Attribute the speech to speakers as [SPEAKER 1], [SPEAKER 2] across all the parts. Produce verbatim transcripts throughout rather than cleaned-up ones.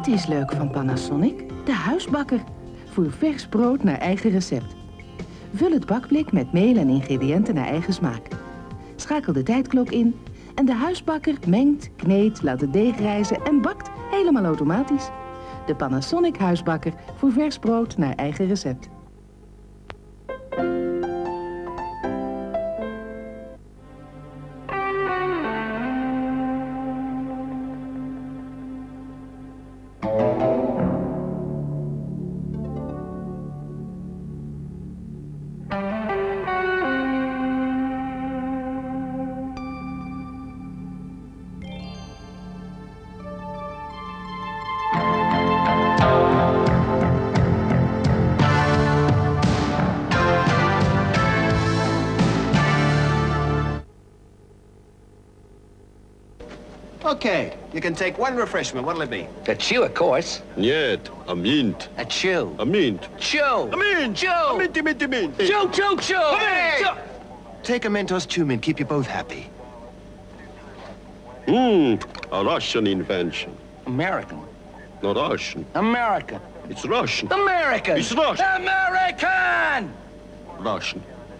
[SPEAKER 1] Dit is leuk van Panasonic, de huisbakker. Voor vers brood naar eigen recept. Vul het bakblik met meel en ingrediënten naar eigen smaak. Schakel de tijdklok in en de huisbakker mengt, kneedt, laat het deeg rijzen en bakt helemaal automatisch. De Panasonic huisbakker voor vers brood naar eigen recept.
[SPEAKER 2] Okay, you can take one refreshment. What'll it be?
[SPEAKER 3] A chew, of course.
[SPEAKER 4] Niet, a mint.
[SPEAKER 3] A chew.
[SPEAKER 4] A mint.
[SPEAKER 3] Chew.
[SPEAKER 4] A mint.
[SPEAKER 3] Chew.
[SPEAKER 4] A minty, minty, mint.
[SPEAKER 3] Chew, chew, chew.
[SPEAKER 2] Hey!
[SPEAKER 3] Chew.
[SPEAKER 2] Take a Mentos Chew Mint. Keep you both happy.
[SPEAKER 4] Hmm, a Russian invention.
[SPEAKER 3] American.
[SPEAKER 4] Not Russian.
[SPEAKER 3] American.
[SPEAKER 4] It's Russian.
[SPEAKER 3] American.
[SPEAKER 4] It's Russian.
[SPEAKER 3] American!
[SPEAKER 4] Russian.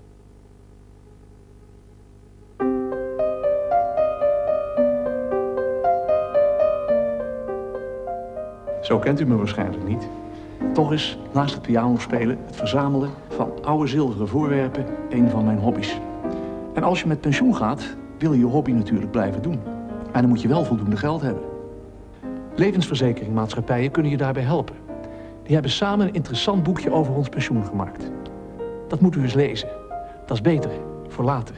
[SPEAKER 5] Zo kent u me waarschijnlijk niet. Toch is naast het pianospelen het verzamelen van oude zilveren voorwerpen een van mijn hobby's. En als je met pensioen gaat, wil je je hobby natuurlijk blijven doen. En dan moet je wel voldoende geld hebben. Levensverzekeringmaatschappijen kunnen je daarbij helpen. Die hebben samen een interessant boekje over ons pensioen gemaakt. Dat moet u eens lezen. Dat is beter voor later.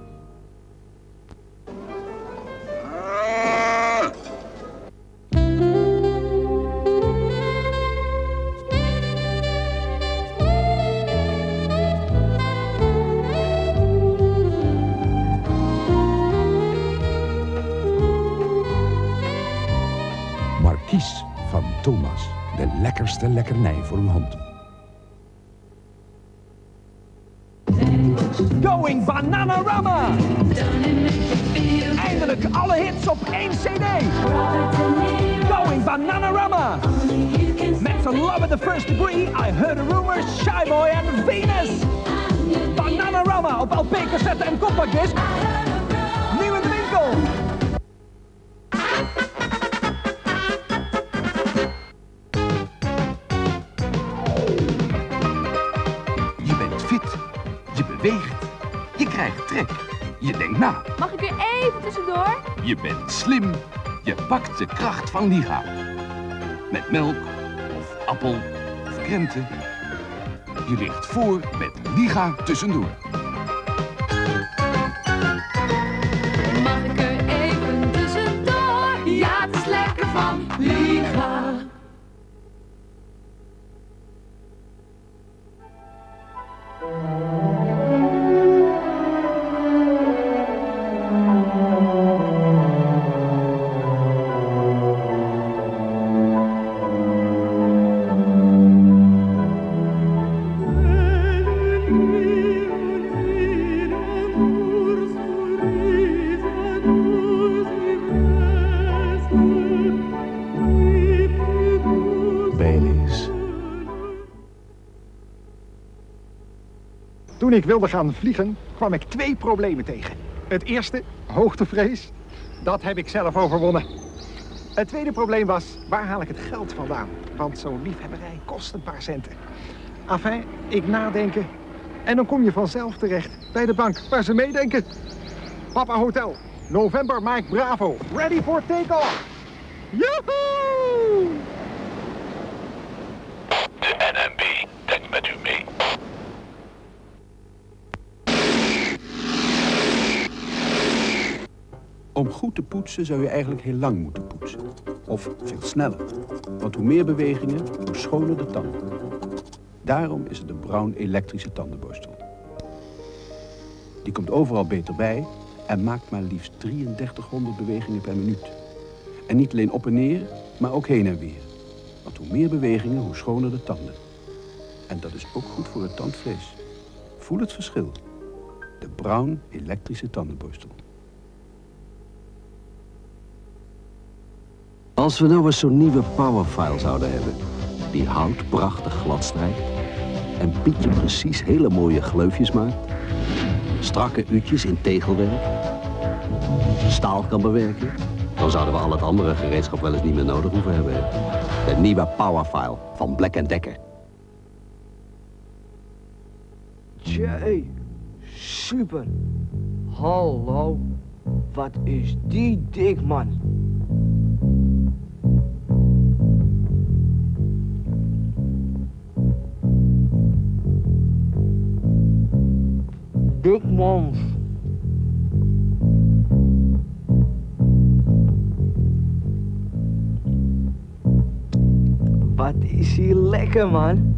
[SPEAKER 6] Marquise van Thomas. De lekkerste lekkernij voor uw hond.
[SPEAKER 7] Going Bananarama! Eindelijk alle hits op één cd! Going Bananarama! Met zijn Love at the First Degree, I Heard a Rumor, Shy Boy en Venus! Bananarama op L P, cassette en compact disc. Nieuw in de winkel!
[SPEAKER 6] Je bent fit, je beweegt, je krijgt trek, je denkt na.
[SPEAKER 8] Mag ik er even tussendoor?
[SPEAKER 6] Je bent slim, je pakt de kracht van Liga. Met melk, of appel, of krenten. Je ligt voor met Liga tussendoor.
[SPEAKER 8] Mag ik er even tussendoor? Ja, het is lekker van Liga.
[SPEAKER 9] Toen ik wilde gaan vliegen, kwam ik twee problemen tegen. Het eerste, hoogtevrees. Dat heb ik zelf overwonnen. Het tweede probleem was, waar haal ik het geld vandaan? Want zo'n liefhebberij kost een paar centen. Enfin, ik nadenken. En dan kom je vanzelf terecht bij de bank waar ze meedenken. Papa Hotel, November Mike Bravo, ready for take-off. Joehoe!
[SPEAKER 10] De N M B denkt met u mee.
[SPEAKER 11] Om goed te poetsen zou je eigenlijk heel lang moeten poetsen. Of veel sneller. Want hoe meer bewegingen, hoe schoner de tanden. Daarom is het een Braun elektrische tandenborstel. Die komt overal beter bij en maakt maar liefst drieëndertighonderd bewegingen per minuut. En niet alleen op en neer, maar ook heen en weer. Want hoe meer bewegingen, hoe schoner de tanden. En dat is ook goed voor het tandvlees. Voel het verschil. De Braun elektrische tandenborstel.
[SPEAKER 12] Als we nou eens zo'n nieuwe powerfile zouden hebben, die hout prachtig glad strijkt en Pietje precies hele mooie gleufjes maakt, strakke uutjes in tegelwerk, staal kan bewerken, dan zouden we al het andere gereedschap wel eens niet meer nodig hoeven hebben. De nieuwe powerfile van Black and Decker.
[SPEAKER 13] Jee, super. Hallo, wat is die dik, man. Dik, man. Wat is hier lekker, man.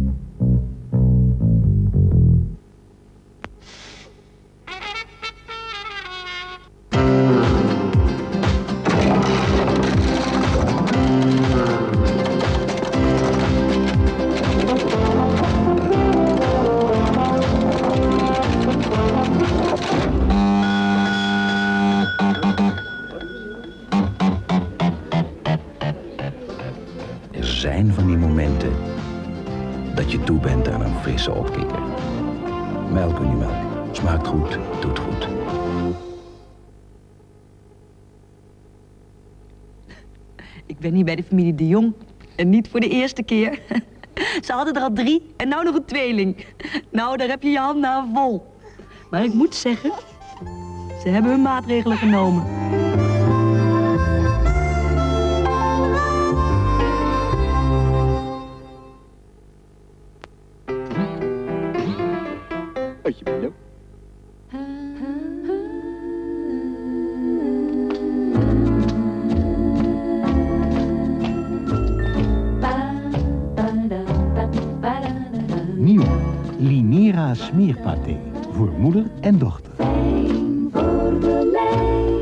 [SPEAKER 14] Er zijn van die momenten dat je toe bent aan een frisse opkikker. Melk Unimelk. Smaakt goed, doet goed.
[SPEAKER 15] Ik ben hier bij de familie De Jong. En niet voor de eerste keer. Ze hadden er al drie en nou nog een tweeling. Nou, daar heb je je handen aan vol. Maar ik moet zeggen, ze hebben hun maatregelen genomen.
[SPEAKER 9] Alsjeblieft.
[SPEAKER 16] Nieuw, Linera smeerpaté. Voor moeder en dochter.
[SPEAKER 8] Voor de lijn.